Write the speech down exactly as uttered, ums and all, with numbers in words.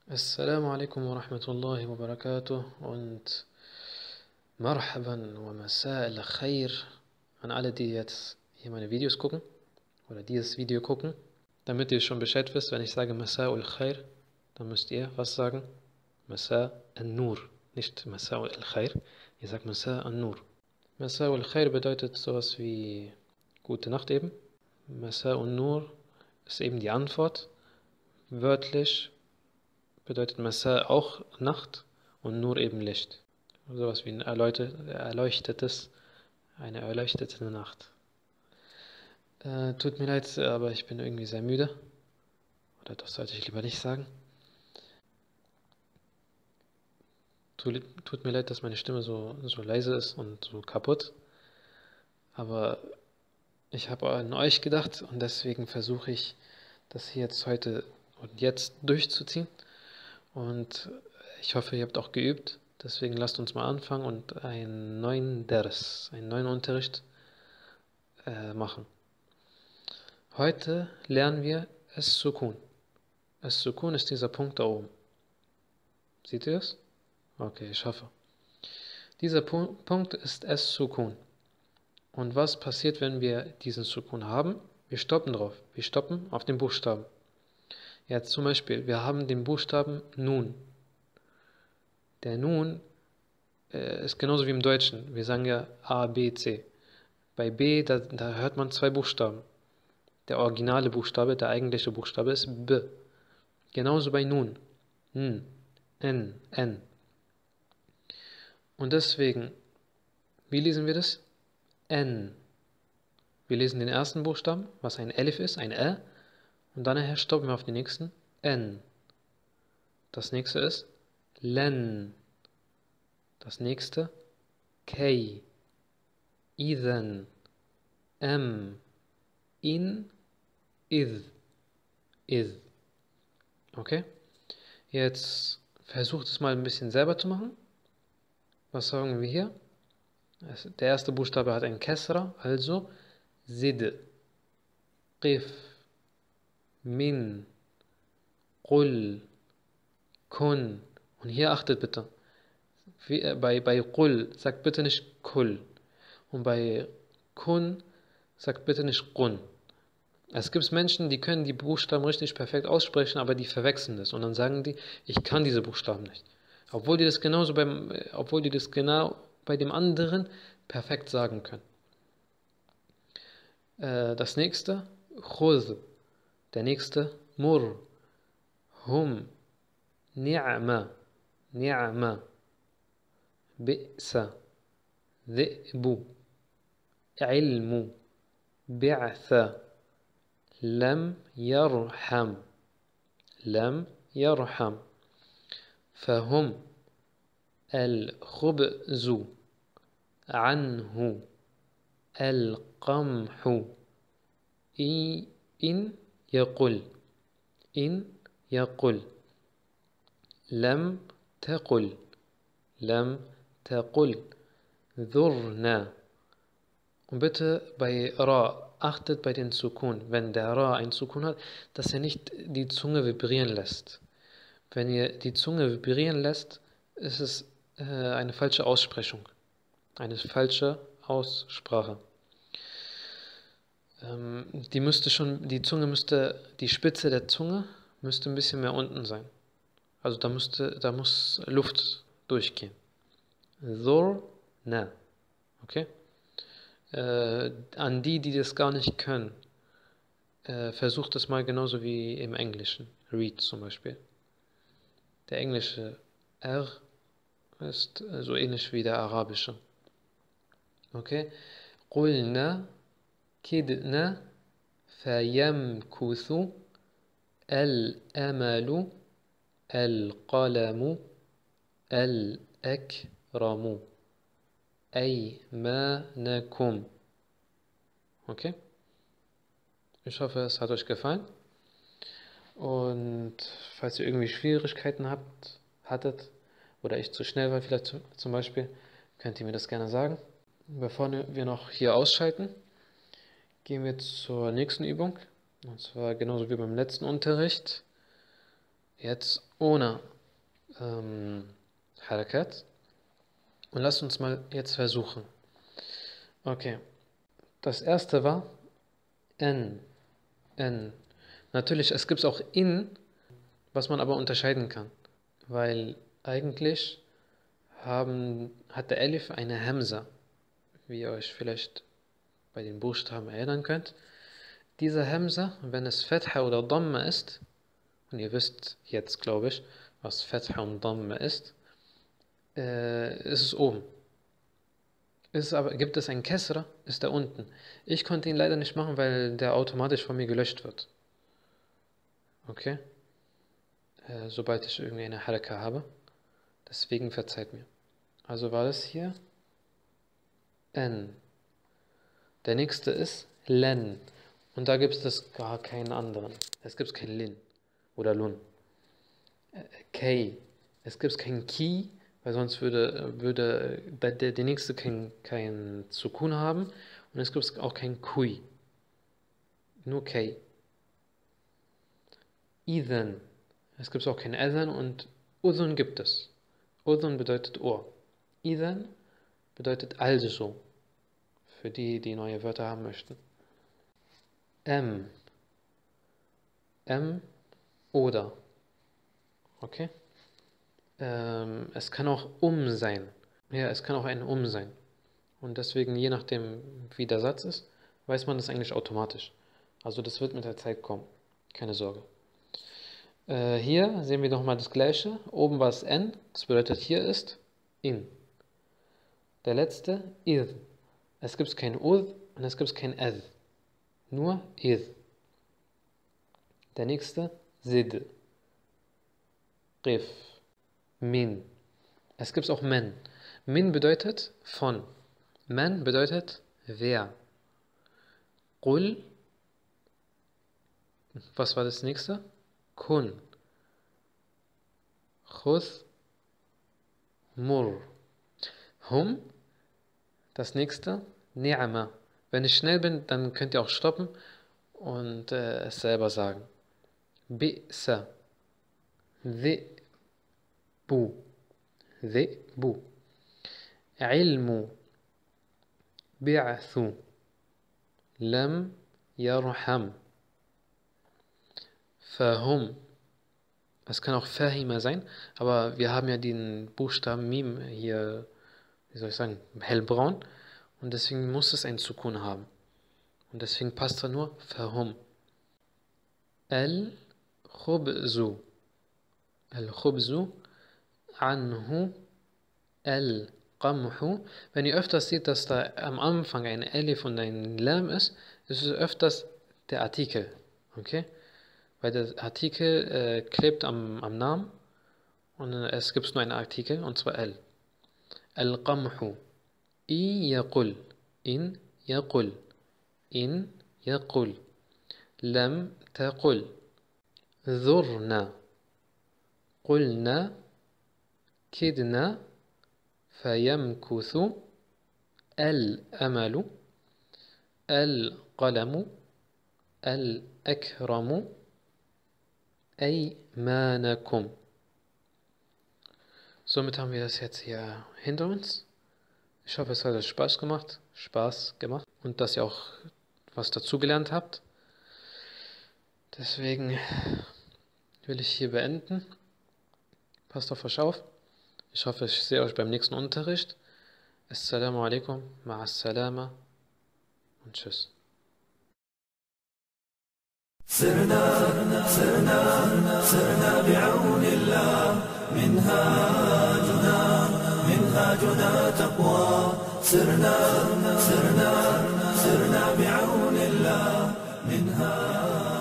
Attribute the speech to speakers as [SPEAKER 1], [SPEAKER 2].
[SPEAKER 1] Assalamu alaikum wa rahmatullahi wa barakatuh und Marhaban wa Masa al-Khair an alle, die jetzt hier meine Videos gucken oder dieses Video gucken. Damit ihr schon Bescheid wisst, wenn ich sage Masa al-Khair, dann müsst ihr was sagen? Masa al-Nur, nicht Masa al-Khair, ihr sagt Masa al-Nur. Masa al-Khair bedeutet sowas wie gute Nacht eben. Masa al-Nur ist eben die Antwort. Wörtlich bedeutet Masa auch Nacht und Nur eben Licht. Sowas wie ein erleuchtetes, eine erleuchtete Nacht. Äh, tut mir leid, aber ich bin irgendwie sehr müde. Oder das sollte ich lieber nicht sagen. Tut, tut mir leid, dass meine Stimme so, so leise ist und so kaputt. Aber ich habe an euch gedacht und deswegen versuche ich, das hier jetzt heute und jetzt durchzuziehen. Und ich hoffe, ihr habt auch geübt. Deswegen lasst uns mal anfangen und einen neuen Ders, einen neuen Unterricht äh, machen. Heute lernen wir Es-Sukun. Es-Sukun ist dieser Punkt da oben. Seht ihr das? Okay, ich hoffe. Dieser Punkt ist Es-Sukun. Und was passiert, wenn wir diesen Sukun haben? Wir stoppen drauf. Wir stoppen auf den Buchstaben. Jetzt zum Beispiel, wir haben den Buchstaben Nun. Der Nun äh, ist genauso wie im Deutschen. Wir sagen ja A, B, C. Bei B, da, da hört man zwei Buchstaben. Der originale Buchstabe, der eigentliche Buchstabe ist B. Genauso bei Nun. N, N, N. Und deswegen, wie lesen wir das? N. Wir lesen den ersten Buchstaben, was ein Elif ist, ein Ä. Und dann nachher stoppen wir auf den nächsten. N. Das nächste ist Len. Das nächste Kay. Idhan. M. In. Id. Id. Okay? Jetzt versucht es mal ein bisschen selber zu machen. Was sagen wir hier? Der erste Buchstabe hat ein Kesra, also Sid. Qif. Min, Qul, Kun. Und hier achtet bitte. Wie, äh, bei, bei Qul sagt bitte nicht Kul. Und bei Kun sagt bitte nicht Qun. Es gibt Menschen, die können die Buchstaben richtig perfekt aussprechen, aber die verwechseln das. Und dann sagen die, ich kann diese Buchstaben nicht. Obwohl die das genauso beim, obwohl die das genau bei dem anderen perfekt sagen können. Äh, das nächste, Khudh. Der nächste, Mur, Hum, Ni'ma, Ni'ma, Bi'sa, Dhi'bu, Ilmu, Bi'tha, Lam Yarham, Lam Yarham, Fahum, Al-Khubzu, Anhu, Al-Qamhu, In يقل إن يقل لم تقل لم تقل ذرنا. Und bitte bei Ra, achtet bei den Sukun, wenn der Ra ein Sukun hat, dass er nicht die Zunge vibrieren lässt. Wenn ihr die Zunge vibrieren lässt, ist es äh, eine falsche Aussprechung, eine falsche Aussprache. Die müsste schon, die Zunge müsste, die Spitze der Zunge müsste ein bisschen mehr unten sein. Also da müsste, da muss Luft durchgehen. Dhur, na. Okay? Äh, an die, die das gar nicht können, äh, versucht es mal genauso wie im Englischen. Read zum Beispiel. Der englische R ist so ähnlich wie der arabische. Okay? Qulna. كدنا فيمكث الأمل القلم الأكرم أيمانكم. Okay? Ich hoffe, es hat euch gefallen. Und falls ihr irgendwie Schwierigkeiten habt, hattet oder ich zu schnell war vielleicht zum Beispiel, könnt ihr mir das gerne sagen. Bevor wir noch hier ausschalten, gehen wir zur nächsten Übung. Und zwar genauso wie beim letzten Unterricht. Jetzt ohne ähm, Harakat. Und lasst uns mal jetzt versuchen. Okay. Das erste war N. N. Natürlich, es gibt auch in, was man aber unterscheiden kann. Weil eigentlich haben, hat der Elif eine Hamza, wie ihr euch vielleicht bei den Buchstaben erinnern könnt. Diese Hamza, wenn es Fatha oder Dhamma ist, und ihr wisst jetzt, glaube ich, was Fatha und Dhamma ist, äh, ist es oben. Ist aber, gibt es einen Kesra, ist er unten. Ich konnte ihn leider nicht machen, weil der automatisch von mir gelöscht wird. Okay? Äh, sobald ich irgendwie eine Haraka habe. Deswegen verzeiht mir. Also war das hier N. Der nächste ist Len. Und da gibt es gar keinen anderen. Es gibt kein Lin oder Lun. Äh, K. Es gibt kein Ki, weil sonst würde, würde der, der nächste kein, kein Sukun haben. Und es gibt auch kein Kui. Nur K. Idhan. Es gibt auch kein Adhan und Udhun gibt es. Udhun bedeutet Ohr. Idhan bedeutet also. Für die, die neue Wörter haben möchten. M. M oder. Okay? Ähm, es kann auch um sein. Ja, es kann auch ein um sein. Und deswegen, je nachdem, wie der Satz ist, weiß man das eigentlich automatisch. Also das wird mit der Zeit kommen. Keine Sorge. Äh, hier sehen wir nochmal das Gleiche. Oben war es N. Das bedeutet, hier ist in. Der letzte, id. Es gibt kein Ud und es gibt kein Ad. Nur id. Der nächste, Sid. Rif. Min. Es gibt auch Men. Min bedeutet von. Men bedeutet wer. Qul. Was war das nächste? Kun. Khudh. Mur. Hum. Das nächste, Ni'ama. Wenn ich schnell bin, dann könnt ihr auch stoppen und äh, es selber sagen. Bi'sa. Dhi'bu. Dhi'bu. Ilmu. Bi'athu. Lam yarham. Fahum. Es kann auch Fahima sein, aber wir haben ja den Buchstaben Mim hier, wie soll ich sagen, hellbraun. Und deswegen muss es ein Sukun haben. Und deswegen passt da nur Fahum. Al-Khubzu. Al-Khubzu. Anhu. Al-Qamhu. Wenn ihr öfters seht, dass da am Anfang ein Elif und ein Lam ist, ist es öfters der Artikel. Okay? Weil der Artikel äh, klebt am, am Namen und äh, es gibt nur einen Artikel und zwar Al. Al-Qamhu. In yaqul. In yaqul. In yaqul. Lam taqul. Dhurna. Qulna. Kidna. Fayamkuthu. Al-amalu. Al-qalamu. Al-akramu. Aymanakum. Somit haben wir das jetzt hier hinter uns. Ich hoffe, es hat euch Spaß gemacht, Spaß gemacht und dass ihr auch was dazugelernt habt. Deswegen will ich hier beenden. Passt auf euch auf. Ich hoffe, ich sehe euch beim nächsten Unterricht. Assalamu alaikum, ma'as salama und tschüss.
[SPEAKER 2] سرنا سرنا سرنا بعون الله منهاجنا منهاجنا تقوى سرنا سرنا سرنا بعون الله منهاجنا